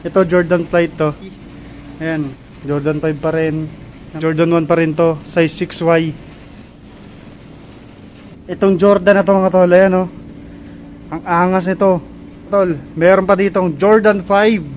Ito Jordan Flight to. Ayan, Jordan 5 pa rin. Jordan 1 pa rin to, size 6Y. Itong Jordan na to mga tol, ayan oh. Ang angas nito. Tol, meron pa ditong Jordan 5.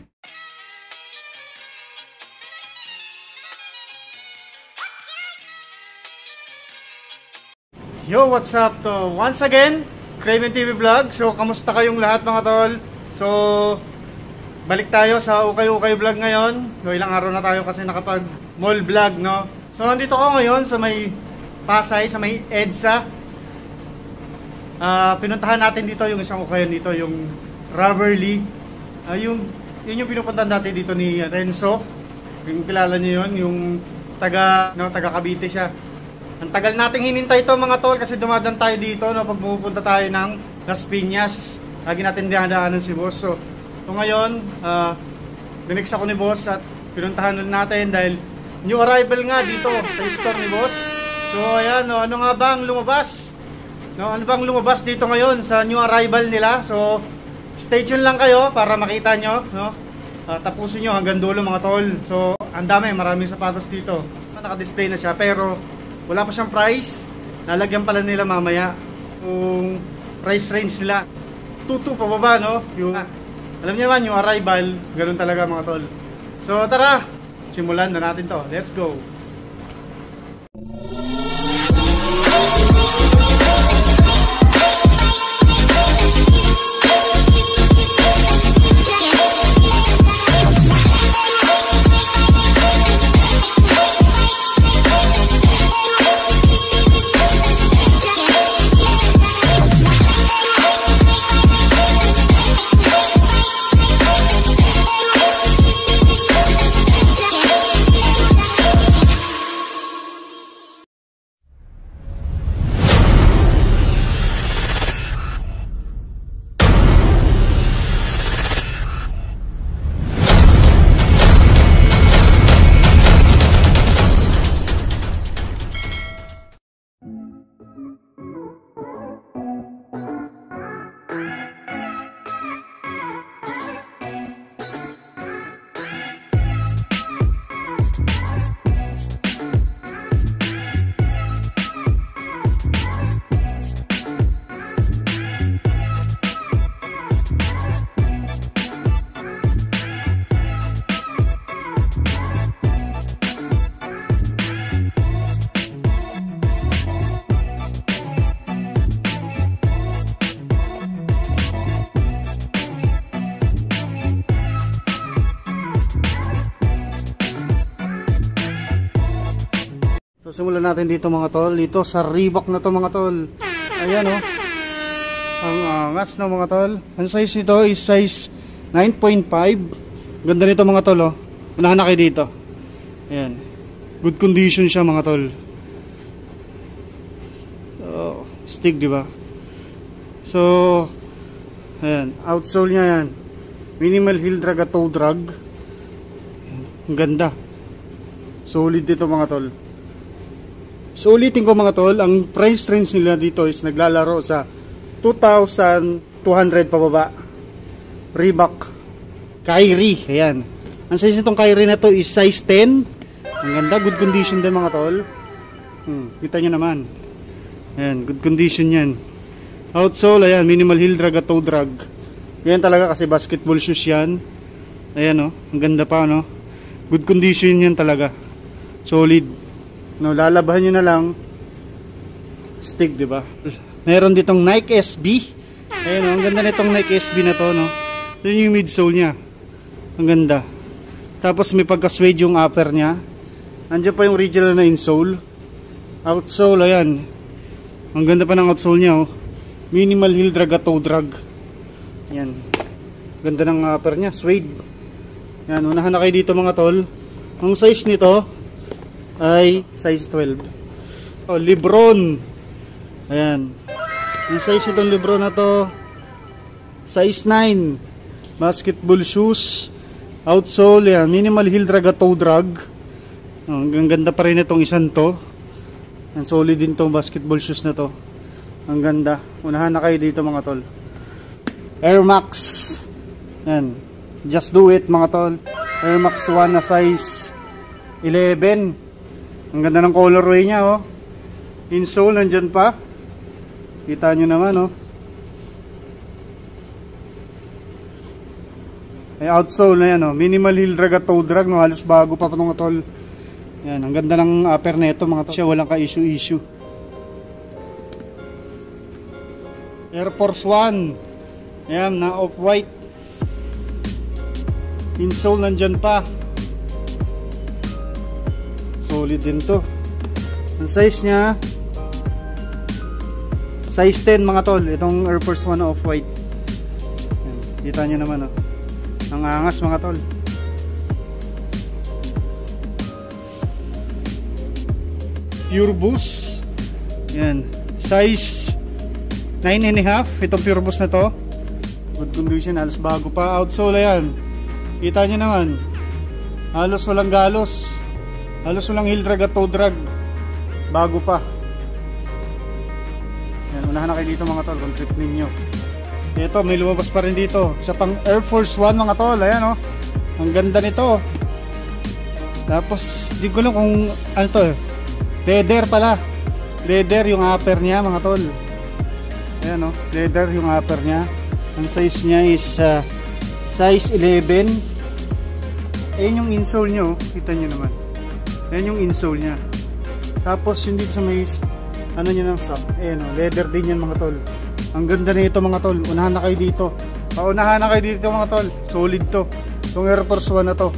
Yo, what's up to? Once again, Craven TV Vlog. So, kamusta kayong lahat mga tol? So, balik tayo sa Ukay-Ukay Vlog ngayon. So, ilang araw na tayo kasi nakapag mall vlog, no? So, nandito ko ngayon sa may Pasay, sa may EDSA. Pinuntahan natin dito yung isang ukayan dito, yung Rubberly. Yun yung pinupuntahan natin dito ni Renzo. Yung kilala niyo yun, yung taga Cavite siya. Ang tagal nating hinintay to mga tol kasi dumadaan tayo dito no, pag pupunta tayo ng Las Piñas. Lagi natin dinadaanan si boss. So ngayon, dinex ako ni boss at pinuntahan natin dahil new arrival nga dito sa store ni boss. So ayan, no, ano nga bang lumabas? No, ano bang lumabas dito ngayon sa new arrival nila? So stay tuned lang kayo para makita nyo, no? Tapusin nyo hanggang dulo mga tol. So ang dami, maraming sapatos dito. Naka-display na siya pero wala pa siyang price. Lalagyan pala nila mamaya kung price range nila 2.2 pababa, no? Yung, alam niyo naman, yung arrival, ganun talaga mga tol. So tara, simulan na natin to. Let's go! So simulan natin dito mga tol, dito sa Reebok na to mga tol. Ayan oh. Ang angas na mga tol. Ang size nito is size 9.5. Ganda nito mga tol oh. Unahan na kayo dito. Ayan. Good condition siya mga tol. Oh, stick di ba? So ayan, outsole niya yan. Minimal heel drag at toe drag. Ang ganda. Solid dito mga tol. So ulitin ko mga tol, ang price range nila dito is naglalaro sa 2,200 pababa. Reebok Kyrie, ayan. Ang size nitong Kyrie na to is size 10. Ang ganda, good condition din mga tol. Kita nyo naman. Ayan, good condition yan. Outsole, ayan, minimal heel drag at toe drag. Yan talaga kasi basketball shoes yan. Ayan oh, ang ganda pa no. Good condition yan talaga. Solid. No, lalabahan nyo na lang stick, di ba? Meron ditong Nike SB. Ayun, oh, ang ganda nitong Nike SB na to, no? Yun yung midsole niya. Ang ganda. Tapos may pagka-suede yung upper niya. Andiyan pa yung original na insole. Outsole, ayan. Ang ganda pa ng outsole niya, oh. Minimal heel drag at toe drag. Ayan. Ganda ng upper niya, suede. Ayan, unahan na kayo dito mga tol. Ang size nito ay size 12. Oh, Lebron. Ayan. Ang size itong Lebron na to size 9. Basketball shoes. Outsole, yan. Minimal heel drag at toe drag. Oh, ang ganda pa rin itong isang to. Ang solid din itong basketball shoes na to. Ang ganda. Unahan na kayo dito mga tol. Air Max. Ayan. Just Do It mga tol. Air Max 1 na size 11. Ang ganda ng colorway niya oh. Insole nandyan pa. Kita nyo naman oh. Ay outsole na yan oh. Minimal heel drag at toe drag no. Halos bago pa itong tol. Yan, ang ganda ng upper neto mga tol. Siya walang ka-issue. Air Force 1. Ayan, na off-white. Insole nandyan pa. Solid din to. Ang size nya size 10 mga tol. Itong Air Force 1 na off-white. Kita nyo naman oh. Ang angas mga tol. Pure Boost. Yan. Size 9.5. Itong Pure Boost na to. Good condition. Halos bago pa. Outsole yan. Kita nyo naman. Halos walang galos. Halos walang heel drag at toe drag. Bago pa. Yan. Unahan na kayo dito mga tol. Kung trip ninyo. Ito. May lumabas pa rin dito. Isa pang Air Force 1 mga tol. Ayan o. Ang ganda nito. Tapos. Di ko lang kung ano to. Leather pala. Leather yung upper niya mga tol. Ayan o. Leather yung upper niya. Ang size niya is size 11. Ayan yung insole nyo. Kita nyo naman. Ayan yung insole niya. Tapos yung dito sa may ano nyo ng sock. Ayan o. Leather din yan mga tol. Ang ganda nito mga tol. Unahan na kayo dito. Paunahan na kayo dito mga tol. Solid to. Itong Air Force 1 na to.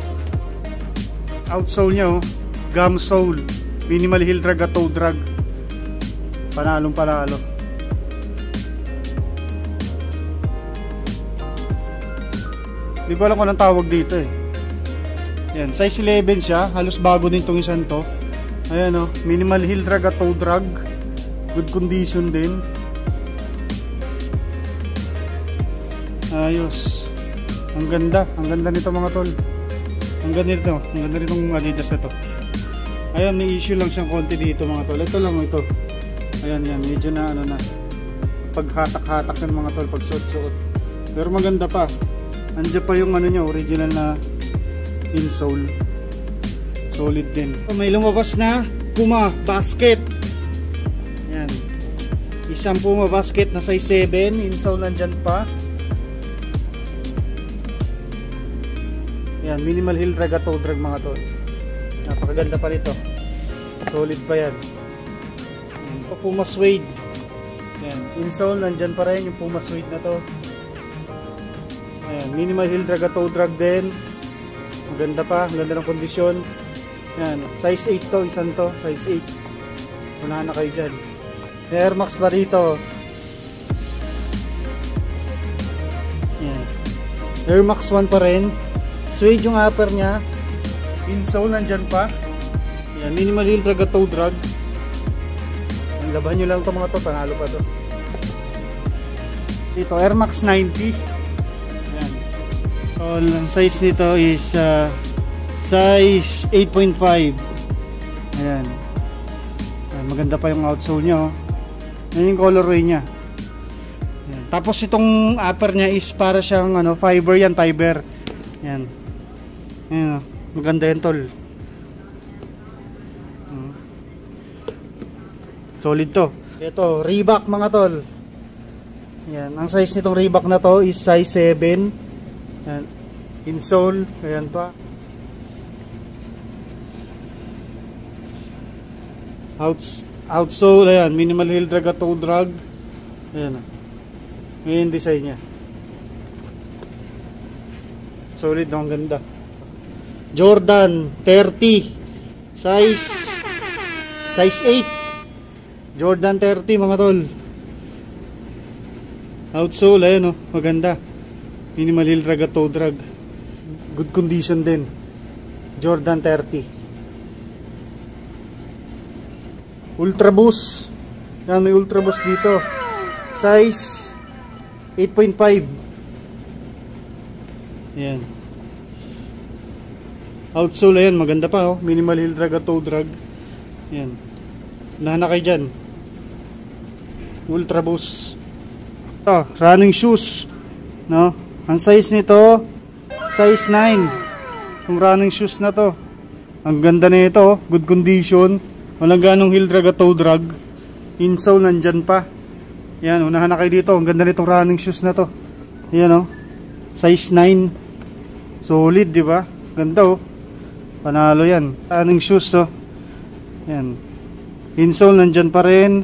Outsole nya oh. Gum sole. Minimal heel drag at toe drag. Panalong panalo. Di ko alam kung anong tawag dito eh. Yan. Size 11 siya. Halos bago din itong isang to. Ayan o. Minimal heel drag at toe drag. Good condition din. Ayos. Ang ganda. Ang ganda nito mga tol. Ang ganda nito. Ang ganda nitong Adidas na to. Ayan, may issue lang siyang konti dito mga tol. Ito lang ito. Ayan yan. Medyo na ano na. Paghatak-hatak ng mga tol. Pag suot-suot. Pero maganda pa. Andiyan pa yung ano niya. Original na insole. Solid din. May lumabas na Puma basket. Ayan. Isang Puma basket na size 7. Insole nandyan pa. Yan, minimal heel drag at toe drag mga tol. Napakaganda pa nito. Solid pa yan. Puma suede. Yan, insole nandyan pa rin yung Puma suede na to. Ayan, minimal heel drag at toe drag din. Maganda pa, ang ganda ng kondisyon. Yan, size 8 to, isang to, size 8. Unahan na kayo dyan. Air Max pa dito. Yan. Air Max 1 pa rin. Suede yung upper nya. Insole nandyan pa. Yan, minimal heel drag at toe drag. Laban nyo lang ito mga to. Panalo pa to. Dito Air Max 90. Yan. So ang size nito is size 8.5. Ayan. Ayan. Maganda pa yung outsole nya oh. Yan yung colorway nya. Ayan. Tapos itong upper nya is para siyang ano, fiber yan. Fiber. Yan. Ayan, maganda yan tol. Solid to. Ito, Reebok mga tol. Ayan, ang size nitong Reebok na to is size 7. Ayan, insole. Ayan pa. Outsole. Ayan, minimal heel drag at toe drag. Ayan. Ayan yung design nya. Solid, ang ganda. Jordan 30 size 8. Jordan 30 mga tol. Outsole ayan oh, maganda. Minimal heel drag at toe drag. Good condition din. Jordan 30. Ultra Boost. Yan, may Ultra Boost dito. Size 8.5. Yan. Outsole ayan, maganda pa oh. Minimal heel drag at toe drag. Ayan. Unahan na kayo dyan. Ultra Boost. Running shoes. No? Ang size nito size 9. Yung running shoes na to. Ang ganda na ito, good condition. Walang ganong heel drag at toe drag. Insole nandyan pa. Yan, unahan na kayo dito. Ang ganda nitong running shoes na to. Yan, oh. Size 9. Solid, di ba? Ganda, oh. Panalo yan. Running shoes, oh. Yan. Insole nandyan pa rin.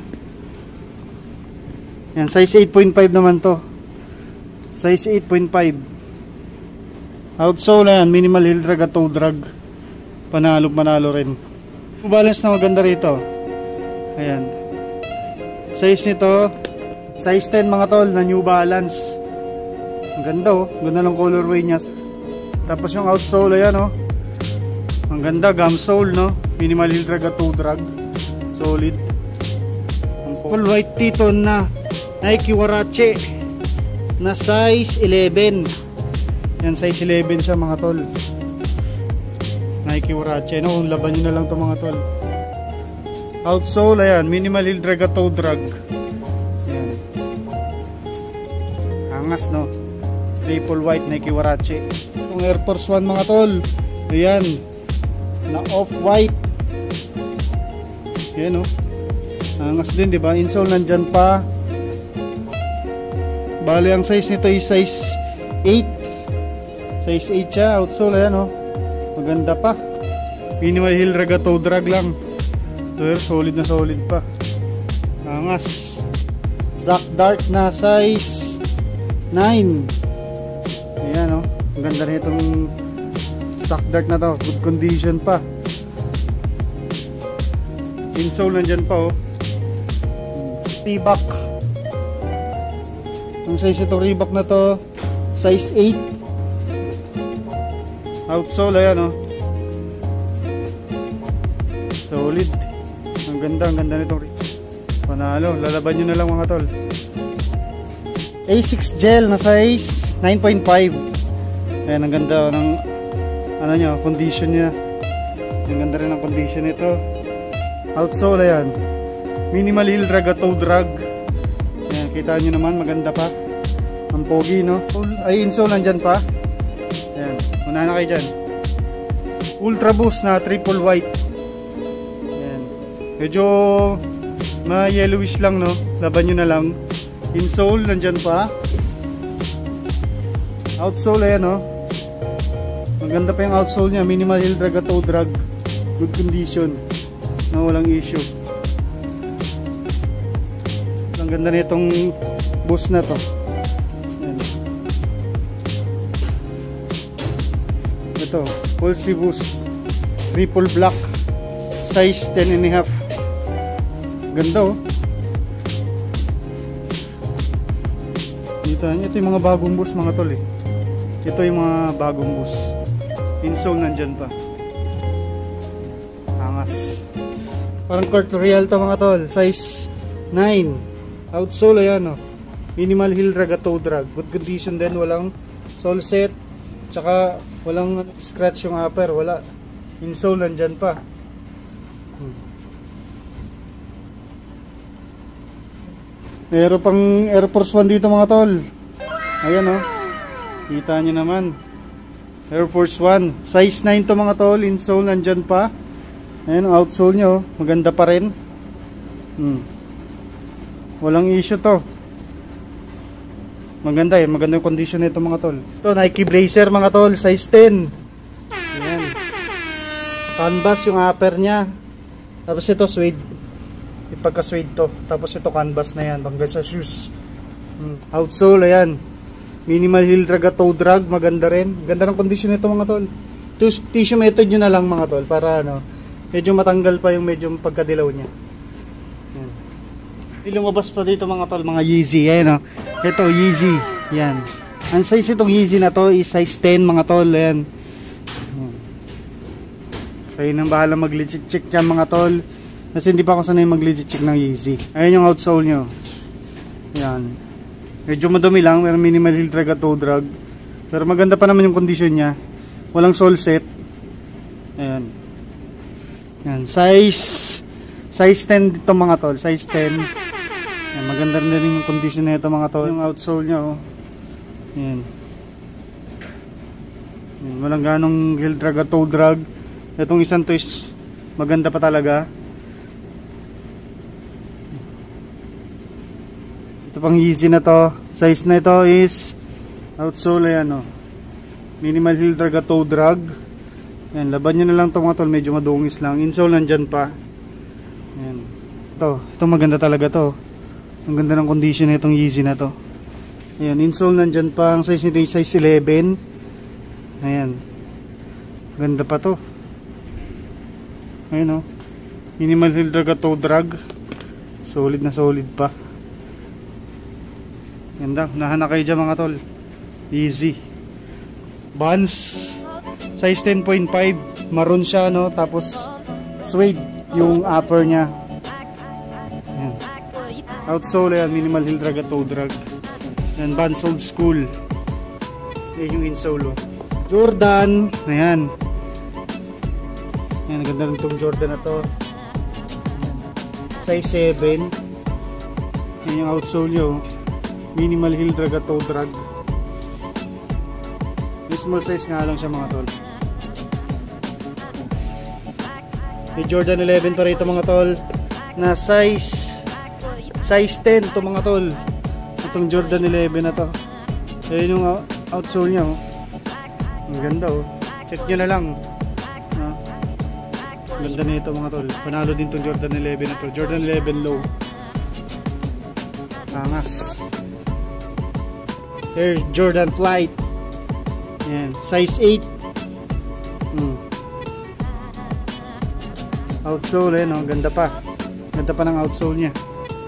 Yan, size 8.5 naman to. Size 8.5. Outsole yan, minimal heel drag at toe drag. Panalo rin. New Balance na maganda rito. Ayan. Size nito, size 10 mga tol na New Balance. Ang ganda, oh. Ganda ng colorway niya. Tapos yung outsole, ayan, oh. Ang ganda, gum sole, no? Minimal heel drag at toe drag. Solid. Full white T-tone na Nike Huarache na size 11. Yan, size 11 siya mga tol. Nike Huarache, no? Laban nyo na lang to mga tol. Outsole, ayan, minimal heel drag at toe drag. Ayan. Angas, no? Triple white Nike Huarache. Itong Air Force 1 mga tol. Ayan, na off-white. Ayan, no? Angas din, di ba? Insole nandyan pa. Bali, ang size nito is size 8. Size 8 siya. Outsole, ayan, oh. Maganda pa. Minimal heel drag at toe drag lang. Pero solid na solid pa. Angas. Zac Dart na size 9. Ayan, oh. Ang ganda na itong Zac Dart na to. Good condition pa. Insole nandyan pa, oh. Reebok. Ang size ito Reebok na to, size 8. Outsole, ayan, oh. Solid. Ang ganda nitong panalo. Lalaban nyo na lang mga tol. A6 gel na size 9.5. Ayan, ang ganda ng ano nyo, condition nya. Ang ganda rin ang condition nito. Outsole, ayan. Minimal heel drag at toe drag. Ayan, kita nyo naman, maganda pa. Ang pogi, no? Ay, insole nandyan pa. Ayan, unahan na kayo dyan. Ultra Boost na triple white. Ayan. Medyo ma-yellowish lang, no? Laban nyo na lang. Insole nandyan pa. Outsole, ayan, no? Maganda pa yung outsole nya. Minimal heel drag at toe drag. Good condition. No, walang issue. Ang ganda nitong boost na to. Ayan. Ito, Pulsey Boost triple black size 10.5. Ganda, oh. Ito yung mga bagong boost mga tol, eh. Ito yung mga bagong boost. Insole nandyan pa. Angas. Parang Court Royal to mga tol. Size 9. Outsole, ayan, oh. Minimal heel drag at toe drag. Good condition din. Walang sole set. Tsaka walang scratch yung upper. Wala. Insole nandyan pa. Meron pang Air Force 1 dito mga tol. Ayan, oh. Kita nyo naman. Air Force 1. Size 9 to mga tol. Insole nandyan pa. Ayan, outsole nyo. Maganda pa rin. Walang issue to. Maganda, eh. Maganda yung condition nito mga tol. Ito, Nike Blazer mga tol. Size 10. Ayan. Canvas yung upper nya. Tapos ito suede. Ipagka-suede to. Tapos ito canvas na yan. Bangga sa shoes. Outsole, ayan. Minimal heel drag at toe drag. Maganda rin. Ganda ng condition nito mga tol. Tissue method nyo na lang mga tol. Para ano, medyo matanggal pa yung medyo pagkadilaw nya. Ayan. Lumabas pa dito mga tol, mga Yeezy. Ayan, oh. Ito, Yeezy. Yan. Ang size itong Yeezy na to is size 10 mga tol. Ayan. Kayo nang bahala mag-legit check yan mga tol. Kasi hindi pa ako sanay mag-legit check ng Yeezy. Ayan yung outsole nyo. Yan. Medyo madumi lang. Pero minimal heel drag at toe drag. Pero maganda pa naman yung condition nya. Walang sole set. Ayan. Yan. Size 10 dito mga tol. Size 10. Ayan, maganda rin yung condition na ito mga tol. Yung outsole nya, oh. Ayan. Yan, walang ganong heel drag at toe drag. Itong isang to is maganda pa talaga. Ito pang Yeezy na to. Size na ito is outsole, ayan, oh. Minimal heel drag at toe drag. Yan, laban nyo na lang ito mga tol, medyo madungis lang. Insole nandyan pa. Yan. Ito maganda talaga to. Ang ganda ng condition na itong Yeezy na to. Ayan, insole nandyan pa. Ang size nito yung size 11. Ayan. Ganda pa to. Ayan, oh. Minimal heel drag at toe drag. Solid na solid pa. Ganda. Unahan na kayo dyan mga tol. Yeezy. Vans. Size 10.5. Maroon siya, no? Tapos suede yung upper niya. Ayan. Outsole, ayan. Minimal heel drag at toe drag. Ayan. Vans old school. Ayan yung insole, oh. Jordan. Ayan. Ayan. Ganda rin itong Jordan na to. Ayan. Size 7. Ayan yung outsole nyo. Minimal heel drag at toe drag. May small size nga lang siya mga tol. May Jordan 11 pa rito mga tol. Na size 10 to mga tol. Itong Jordan 11 na to. Ayun yung outsole niya, oh. Ang ganda, oh. Check nyo na lang. Ganda na ito mga tol. Panalo din itong Jordan 11 na to. Jordan 11 low. Angas. Air Jordan Flight. Ayan. Size 8. Outsole, eh, no? Ganda pa. Ganda pa ng outsole niya.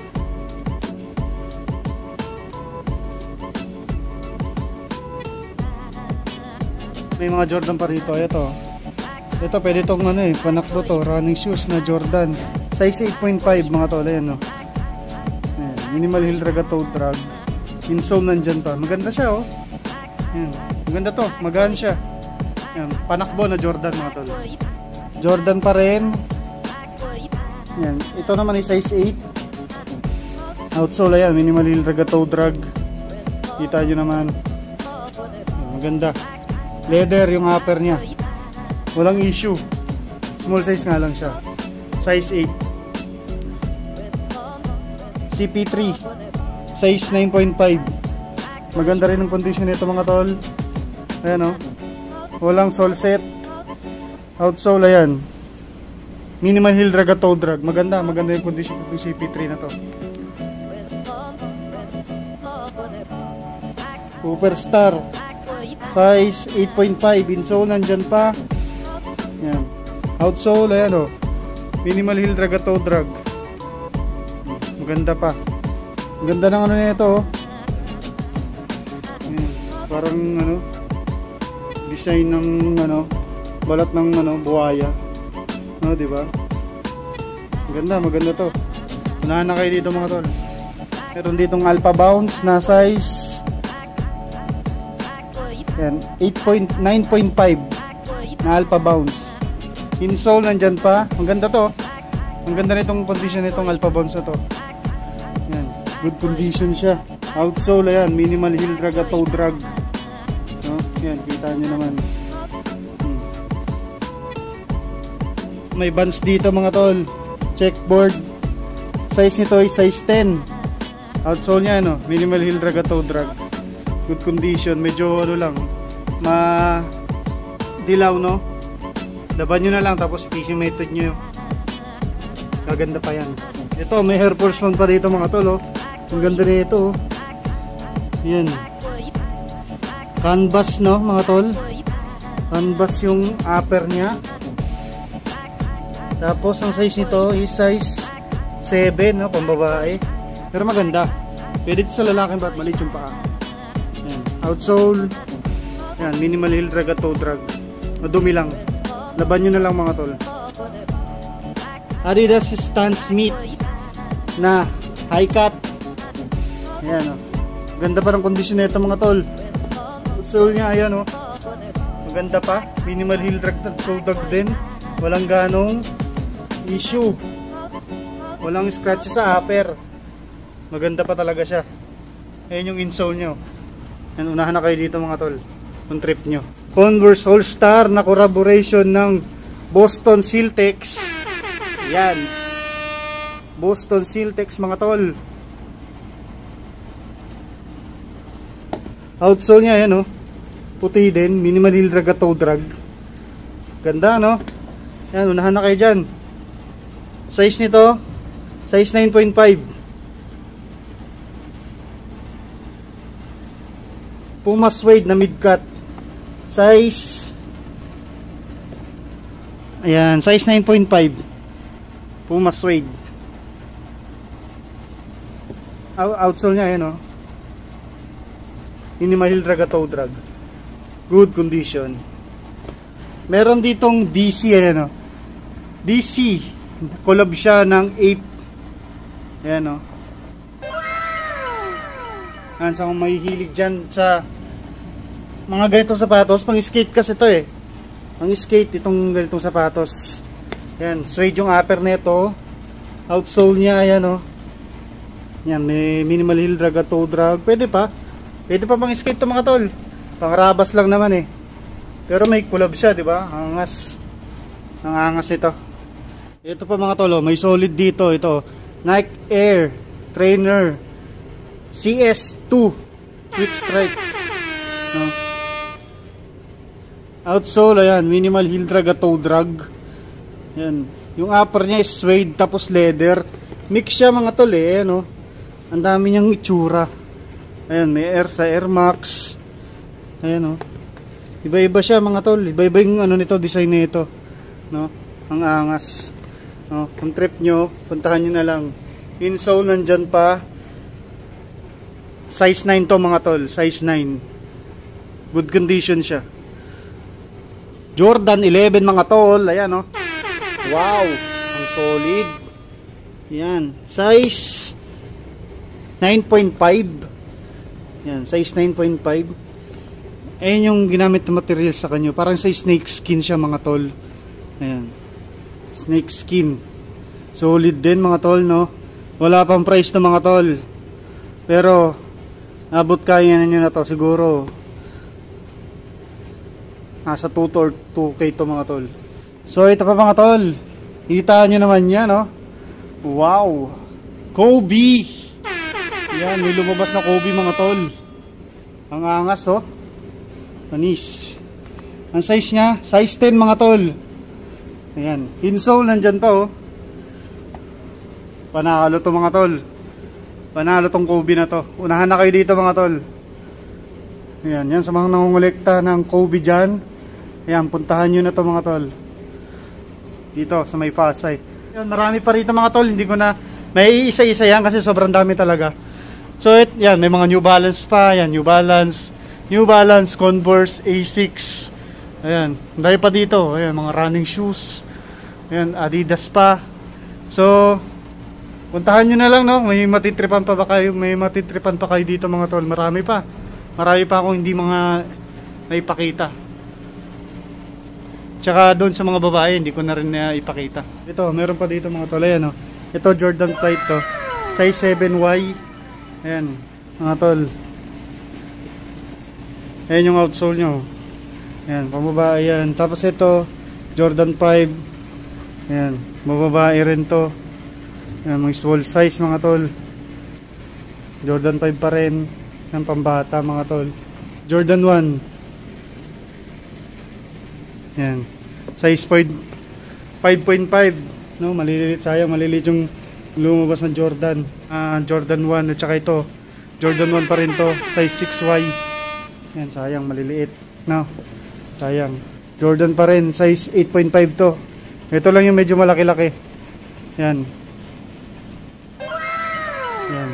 May mga Jordan pa rito. Ito pwede itong ano, eh, panakbo to. Running shoes na Jordan. Size 8.5 mga tol. Ayan, no? Ayan. Minimal heel drag at toe drag. Insole nandyan pa. Maganda siya, oh. Ayan. Maganda to. Magaan siya. Ayan. Panakbo na Jordan mga tol. Jordan pa rin. Ayan. Ito naman ay size 8. Outsole, ayan. Minimal heel drag at toe drag. Kita nyo naman. Ayan. Maganda. Leather yung upper niya. Walang issue. Small size nga lang siya. Size 8. CP3. Size 9.5. Maganda rin ang condition nito mga tol. Ayan, oh. Walang sole set. Outsole, ayan. Minimal heel drag at toe drag. Maganda yung condition nito CP3 na to. Superstar. Size 8.5. Insole nandyan pa. Ayan. Outsole, ayan, oh. Minimal heel drag at toe drag. Maganda pa. Ganda ng ano nito, oh. Ayan. Parang ano, design ng ano, balat ng ano, buhaya. No, di ba? Maganda to. Unahan na kayo dito mga tol. Meron ditong Alpha Bounce na size 9.5 na Alpha Bounce. Insole nandyan pa. Ang ganda to. Ang ganda nitong condition nitong Alpha Bounce na to. Yan. Good condition siya. Outsole, ayan. Minimal heel drag at toe drag. No? Yan. Kita nyo naman. May bands dito mga tol. Checkboard. Size nito ay size 10. Outsole nya, no? Minimal heel drag at toe drag. Good condition. Medyo ano lang, dilaw, no? Laban nyo na lang tapos stitching method nyo. Gaganda pa yan. Ito may Air Force 1 pa dito mga tol, oh. Ang ganda nito, oh. Yan. Canvas, no mga tol? Canvas yung upper nya. Tapos ang size nito is size 7, no? Pambabae. Pero maganda. Pwede ito sa lalaki ba't maliit yung paa. Yan. Outsole. Yan. Minimal heel drag at toe drag. Madumi lang. Laban nyo na lang mga tol. Adidas Stan Smith na high cut. Ayan, oh. Ganda pa ng condition nito mga tol. Outsole nya, ayan, oh. Maganda pa. Minimal heel drag at toe drag din. Walang ganong issue. Walang scratch sa upper. Maganda pa talaga siya. Ayan yung insole nyo. Yan, unahan na kayo dito mga tol. Kung trip nyo. Converse All-Star na collaboration ng Boston Celtics. Yan. Boston Celtics mga tol. Outsole niya yan, oh. Puti din, minimal heel drag at toe drag. Ganda, no? Yan, unahan na kayo dyan. Size nito, size 9.5. Puma suede na mid-cut. Size, ayan, size 9.5. Puma suede. Outsole niya, yan, oh. Minimal heel drag at toe drag. Good condition. Meron ditong DC, ayan, oh. DC. Collab siya ng Ape. Ayan, oh. Ayan, sa kung mahihilig dyan sa mga ganitong sapatos, pang skate kasi ito eh. Pang skate itong ganitong sapatos. Ayan, suede yung upper nito. Outsole niya, ayan, oh. Ayan, may minimal heel drag at toe drag. Pwede pa pang skate to mga tol. Pang rabas lang naman eh. Pero may collab siya, di ba? Angas. Ang angas ito. Ito pa mga tol, oh, may solid dito. Ito, Nike Air Trainer CS2 Quick Strike. No? Outsole, ayan, minimal heel drag at toe drag. Ayan. Yung upper niya is suede tapos leather. Mix siya mga tol eh. Ayan, oh. Ang dami niyang itsura. Ayan, may Air sa Air Max. Ayan, oh. Iba-iba siya mga tol. Iba-iba yung ano nito, design nito. No? Ang angas. No? Kung trip nyo, puntahan nyo na lang. Insole nandyan pa. Size 9 to mga tol. Size 9. Good condition siya. Jordan 11 mga tol. Ayan, oh. Wow. Ang solid. Ayan. Size 9.5. Yan, size 9.5. Ayan yung ginamit na material sa kanyo. Parang sa snake skin siya mga tol. Ayan. Snake skin. Solid din mga tol, no? Wala pang price to mga tol. Pero, abot kaya na nyo na to. Siguro, nasa 2 or 2K to mga tol. So, ito pa mga tol. Kita nyo naman yan, no? Wow! Kobe! Yan, may lumabas na Kobe mga tol. Ang angas, oh. Panis. Ang size niya, size 10 mga tol. Ayan, insole nandyan pa, oh. Panalo to mga tol. Panalo tong Kobe na to. Unahan na kayo dito mga tol. Ayan, yan sa mga nangungulekta ng Kobe dyan. Ayan, puntahan nyo na to mga tol. Dito sa may Pasay. Ayan, marami pa rito mga tol. Hindi ko na, may isa-isa yan kasi sobrang dami talaga. So, yan, may mga New Balance pa. Yan, New Balance, Converse, Asics. Ayan, dahil pa dito. Ayan, mga running shoes. Ayan, Adidas pa. So, puntahan nyo na lang, no? May matitripan pa ba kayo? May matitripan pa kayo dito mga tol. Marami pa. Marami pa akong hindi mga naipakita. Tsaka doon sa mga babae, hindi ko na rin ipakita. Ito, meron pa dito mga tol. Ayan, no? Ito, Jordan Flight to. Size 7Y. Ayan, mga tol. Ayan yung outsole nyo. Ayan, pambabae yan. Tapos ito, Jordan 5. Ayan, mababae rin to. Ayan, mga small size mga tol. Jordan 5 pa rin. Ayan, pambata mga tol. Jordan 1. Ayan, size 5.5. No, maliliit, sayang, maliliit yung lumabas ng Jordan. Jordan 1 at saka ito. Jordan 1 pa rin to. Size 6Y. Yan, sayang, maliliit. No, sayang. Jordan pa rin. Size 8.5 to. Ito lang yung medyo malaki-laki. Yan. Yan.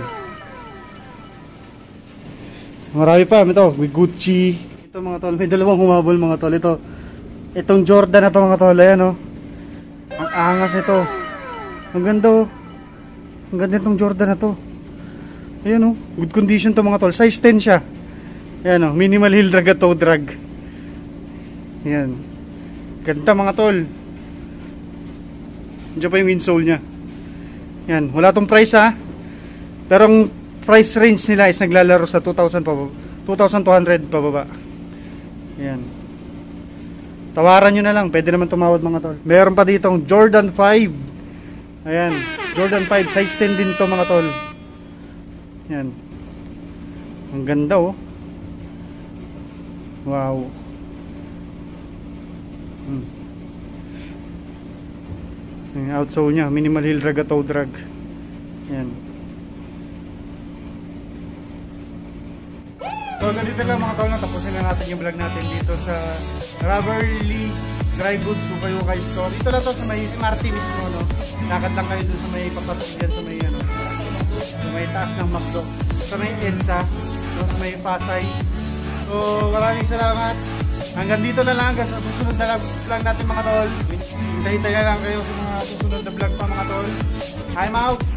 Marami pa. Ito, with Gucci. Ito mga tol. May dalawang humabol mga tol. Ito. Itong Jordan na to mga tol. Ayan, oh. Ang angas ito. Ang ganda, oh. Ang ganda itong Jordan na to. Ayan, oh. Good condition to mga tol. Size 10 siya. Ayan, oh. Minimal heel drag at toe drag. Ayan. Ganda mga tol. Diyan pa yung insole nya. Ayan. Wala tong price ha. Pero ang price range nila is naglalaro sa 2,000 pa, 2,200 pababa. Ayan. Tawaran nyo na lang. Pwede naman tumawad mga tol. Meron pa dito Jordan 5. Ayan. Jordan 5. Size 10 din to mga tol. Ayan. Ang ganda oh. Wow. Yung outsole nya. Minimal heel drag at toe drag. Ayan. So ganito lang mga tol, tapusin na natin yung vlog natin dito sa Raverly Dry Goods Ukay-Ukay Store. Dito lang to sa may MRT mismo, no? Lakad lang kayo dun sa may papasok dyan sa may ano, sa may taas ng McDo, sa may EDSA, no? Sa may Pasay. So maraming salamat. Hanggang dito na lang, hanggang sa susunod na vlog natin mga tol. Hintay-hintay na lang kayo sa mga susunod na vlog pa mga tol. I'm out!